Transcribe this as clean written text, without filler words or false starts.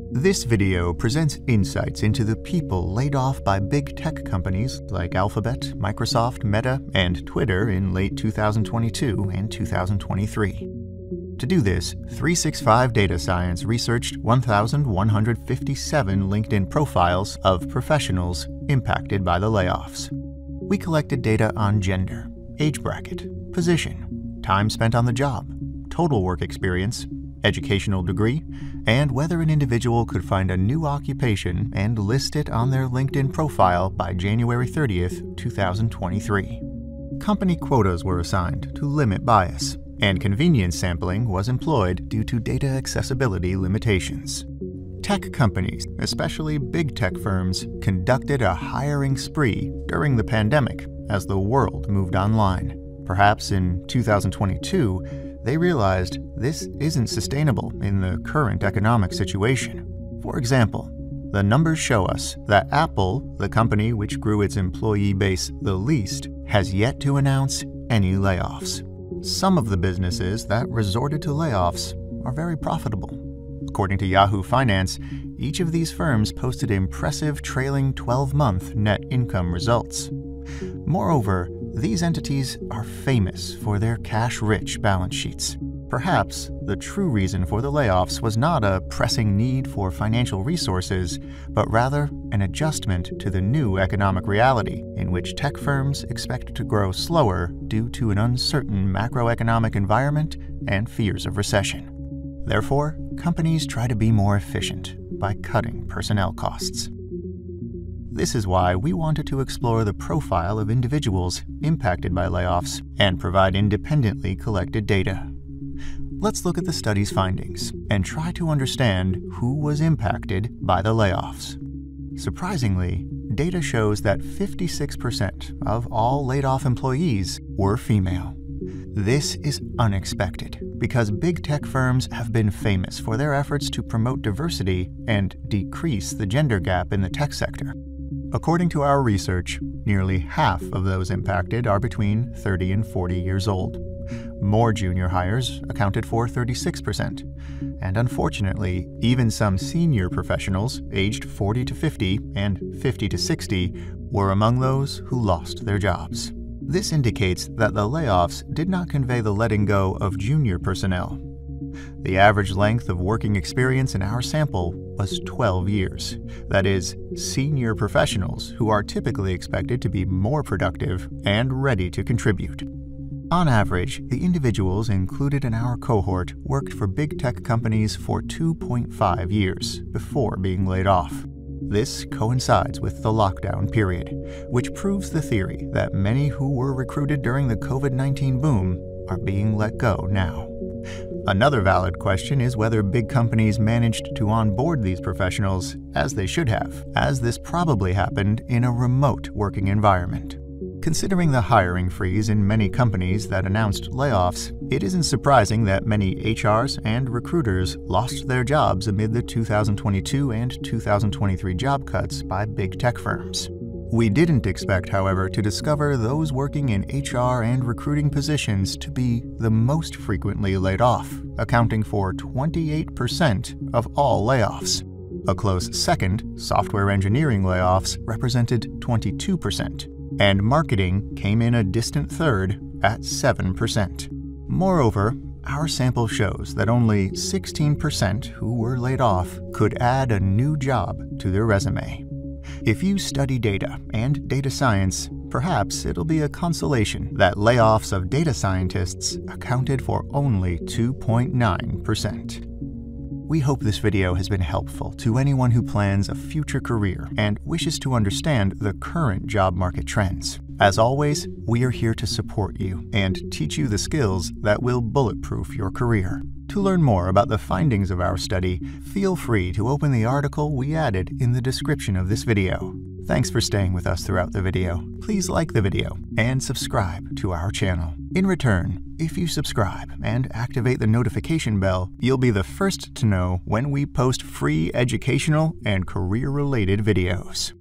This video presents insights into the people laid off by big tech companies like Alphabet, Microsoft, Meta, and Twitter in late 2022 and 2023. To do this, 365 Data Science researched 1,157 LinkedIn profiles of professionals impacted by the layoffs. We collected data on gender, age bracket, position, time spent on the job, total work experience, educational degree, and whether an individual could find a new occupation and list it on their LinkedIn profile by January 30th, 2023. Company quotas were assigned to limit bias, and convenience sampling was employed due to data accessibility limitations. Tech companies, especially big tech firms, conducted a hiring spree during the pandemic as the world moved online. Perhaps in 2022, they realized this isn't sustainable in the current economic situation. For example, the numbers show us that Apple, the company which grew its employee base the least, has yet to announce any layoffs. Some of the businesses that resorted to layoffs are very profitable. According to Yahoo Finance, each of these firms posted impressive trailing 12-month net income results. Moreover, these entities are famous for their cash-rich balance sheets. Perhaps the true reason for the layoffs was not a pressing need for financial resources, but rather an adjustment to the new economic reality in which tech firms expect to grow slower due to an uncertain macroeconomic environment and fears of recession. Therefore, companies try to be more efficient by cutting personnel costs. This is why we wanted to explore the profile of individuals impacted by layoffs and provide independently collected data. Let's look at the study's findings and try to understand who was impacted by the layoffs. Surprisingly, data shows that 56% of all laid-off employees were female. This is unexpected because big tech firms have been famous for their efforts to promote diversity and decrease the gender gap in the tech sector. According to our research, nearly half of those impacted are between 30 and 40 years old. More junior hires accounted for 36%, and unfortunately, even some senior professionals aged 40 to 50 and 50 to 60 were among those who lost their jobs. This indicates that the layoffs did not convey the letting go of junior personnel. The average length of working experience in our sample was 12 years. That is, senior professionals who are typically expected to be more productive and ready to contribute. On average, the individuals included in our cohort worked for big tech companies for 2.5 years before being laid off. This coincides with the lockdown period, which proves the theory that many who were recruited during the COVID-19 boom are being let go now. Another valid question is whether big companies managed to onboard these professionals as they should have, as this probably happened in a remote working environment. Considering the hiring freeze in many companies that announced layoffs, it isn't surprising that many HRs and recruiters lost their jobs amid the 2022 and 2023 job cuts by big tech firms. We didn't expect, however, to discover those working in HR and recruiting positions to be the most frequently laid off, accounting for 28% of all layoffs. A close second, software engineering layoffs represented 22%, and marketing came in a distant third at 7%. Moreover, our sample shows that only 16% who were laid off could add a new job to their resume. If you study data and data science, perhaps it'll be a consolation that layoffs of data scientists accounted for only 2.9%. We hope this video has been helpful to anyone who plans a future career and wishes to understand the current job market trends. As always, we are here to support you and teach you the skills that will bulletproof your career. To learn more about the findings of our study, feel free to open the article we added in the description of this video. Thanks for staying with us throughout the video. Please like the video and subscribe to our channel. In return, if you subscribe and activate the notification bell, you'll be the first to know when we post free educational and career-related videos.